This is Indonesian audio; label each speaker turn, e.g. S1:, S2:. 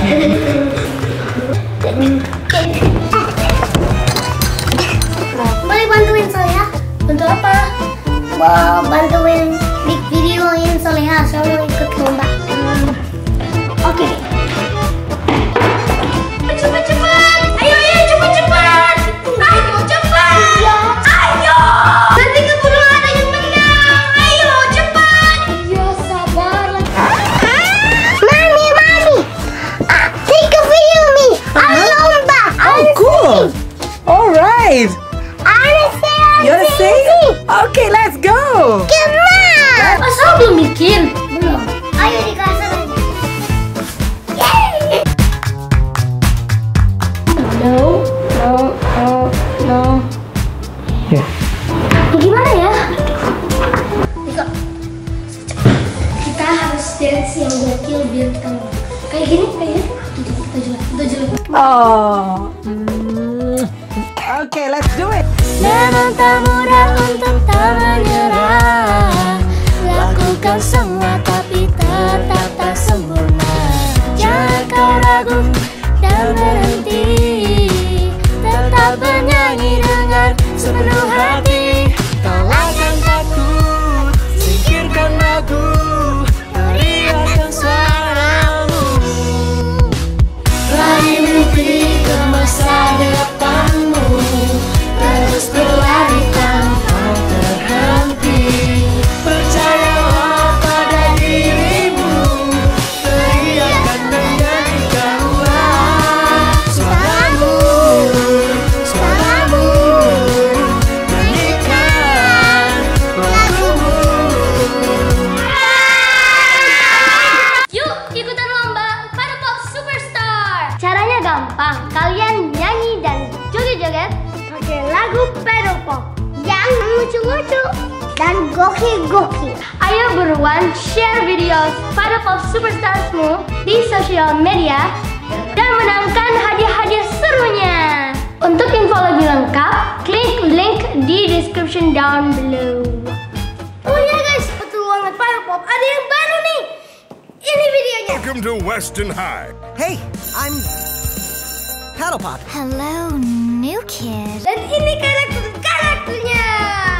S1: Boleh bantuin Soleha? Bantu apa? Bantuin videoin Soleha, soalnya ikut lomba. Oke. Cepat. Ayo cepat. Ayo cepat. Ayo. Nanti keburu ada yang menang. Ayo cepat. Iya sabar. Mami. Take a video me. Lomba.
S2: Oh, cool. All right. You wanna sing? Okay, let's go.
S1: Come on. Masa belum bikin? Belum. Ayo di kasar aja. Yay. No.
S2: Yeah.
S1: Gimana ya? Kita harus dance yang gokil biar kita kayak gini. Kita jelek.
S2: Oh. Okay, let's do it.
S3: Memang tak mudah untuk tak menyerah. Lakukan semua tapi tetap tak sempurna. Jangan kau ragu dan berhenti. Tetap bernyanyi dengan sepenuh hati. Kalahkan takut, singkirkan ragu, teriakkan suaramu. Raih mimpi ke masa depanmu. Terus berlari tanpa terhenti. Percayalah pada dirimu. Teriakkan dan nyanyikanlah suaramu. Nyanyikan lagumu.
S1: Yuk ikutan lomba Pada Pop Superstar. Caranya gampang. Kalian nyanyi dan joget-joget pakai lagu Paddle Pop yang lucu-lucu dan gokil-gokil. Ayo buruan share video Paddle Pop Superstarsmu di sosial media dan menangkan hadiah-hadiah serunya. Untuk info lebih lengkap, klik link di description down below. Oh ya guys, betul banget Paddle Pop. Ada yang baru nih. Ini videonya.
S4: Welcome to Weston High.
S2: Hey, I'm Paddle Pop.
S3: Hello, new kid.
S1: Dan ini karakternya.